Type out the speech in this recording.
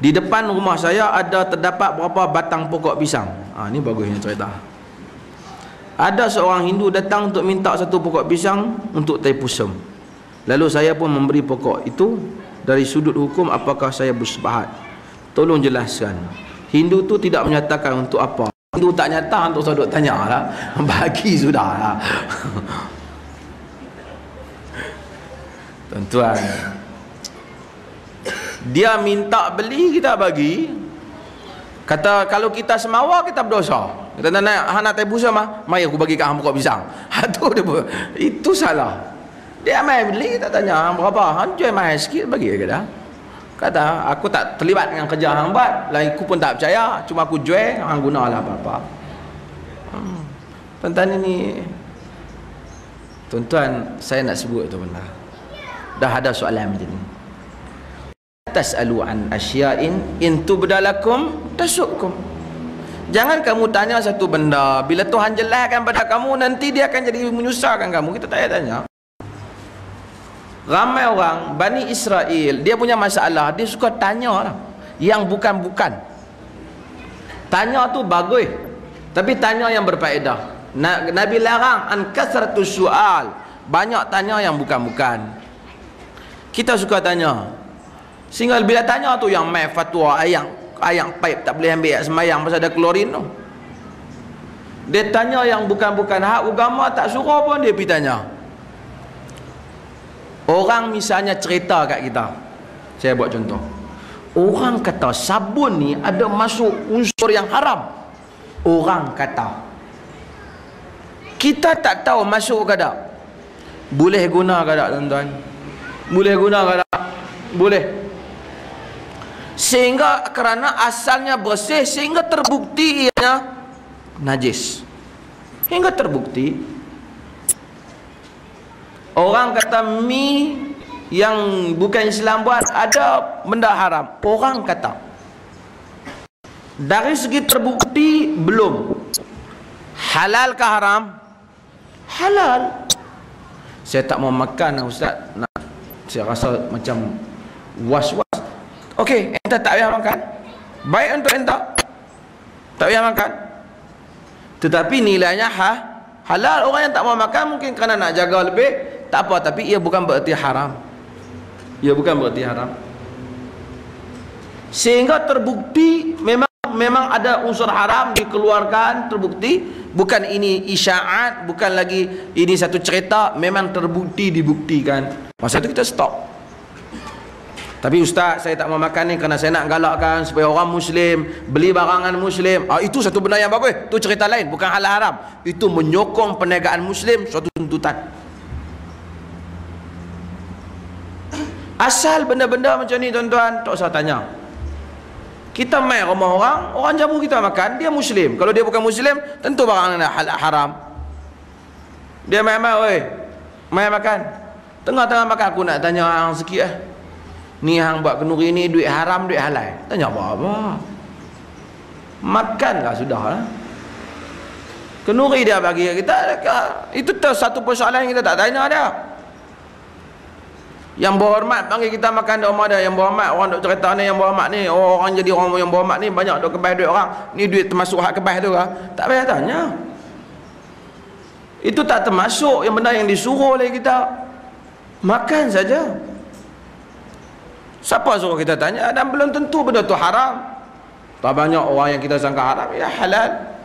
Di depan rumah saya ada terdapat berapa batang pokok pisang. Ni bagusnya cerita. Ada seorang Hindu datang untuk minta satu pokok pisang untuk taipusam. Lalu saya pun memberi pokok itu. Dari sudut hukum, apakah saya bersyubhat? Tolong jelaskan. Hindu tu tidak menyatakan untuk apa. Hindu tak nyata untuk saya duk tanya lah. Bagi sudah lah. Tuan-tuan, dia minta beli, kita bagi. Kata kalau kita semawa, kita berdosa. Kita nak taipusam mah, mari aku bagi hang pokok pisang. Itu salah. Dia mai beli, kita tanya berapa, hang jual mahal sikit, bagi ke dah. Kata aku tak terlibat dengan kerja hang buat, lain aku pun tak percaya, cuma aku jual, hang gunalah apa-apa. Tuan-tuan ini, tuan-tuan, saya nak sebut tu benda. Dah ada soalan macam ni. Tas'alu an asya'in in tubdalakum tasukkum. Jangan kamu tanya satu benda, bila Tuhan jelaskan pada kamu, nanti dia akan jadi menyusahkan kamu. Kita tak payah tanya. Ramai orang Bani Israel, dia punya masalah, dia suka tanya lah yang bukan-bukan. Tanya tu bagus, tapi tanya yang berfaedah. Nabi larang an kasratus su'al, banyak tanya yang bukan-bukan. Kita suka tanya, sehingga bila tanya tu yang mai fatwa ayang paip tak boleh ambil semayang pasal ada klorin tu. Dia tanya yang bukan-bukan, hak agama tak suruh pun dia pergi tanya. Orang misalnya cerita kat kita, saya buat contoh, orang kata sabun ni ada masuk unsur yang haram. Orang kata, kita tak tahu masuk ke tak. Boleh guna ke tak, tuan-tuan? Boleh guna ke tak? Boleh. Sehingga kerana asalnya bersih, sehingga terbukti ianya najis. Hingga terbukti. Orang kata mi yang bukan Islam buat ada benda haram. Orang kata. Dari segi terbukti belum. Halal ke haram? Halal. Saya tak mau makan, Ustaz. Saya rasa macam was-was. Okey, ente tak payah makan. Baik untuk ente. Tak payah makan. Tetapi nilainya halal. Orang yang tak mau makan mungkin kerana nak jaga lebih, tak apa, tapi ia bukan bererti haram. Ia bukan bererti haram. Sehingga terbukti memang ada unsur haram dikeluarkan, terbukti, bukan ini isyaat, bukan lagi ini satu cerita, memang terbukti, dibuktikan. Masa itu kita stop. Tapi Ustaz, saya tak mau makan ni kerana saya nak galakkan supaya orang Muslim beli barangan Muslim. Itu satu benda yang bagus. Itu cerita lain, bukan halal haram. Itu menyokong perniagaan Muslim, suatu tuntutan. Asal benda-benda macam ni, tuan-tuan, tak usah tanya. Kita main rumah orang jamu kita makan, dia Muslim. Kalau dia bukan Muslim, tentu barang ni halal haram. Dia main-main, oi, main makan. Tengah-tengah makan aku nak tanya hang sikit ni hang buat kenduri ni duit haram duit halal? Tanya apa-apa. Makanlah sudahlah. Kenduri dia bagi kita, itu satu persoalan yang kita tak tanya dia. Yang berhormat panggil kita makan di rumah dia, yang berhormat orang duk cerita ni, yang berhormat ni, orang jadi orang yang berhormat ni banyak duk kebas duit orang. Ni duit termasuk hak kebas tu lah. Tak payah tanya. Itu tak termasuk yang benda yang disuruh oleh kita. Makan saja. Siapa suruh kita tanya? Dan belum tentu benda tu haram. Tak banyak orang yang kita sangka haram, ya halal.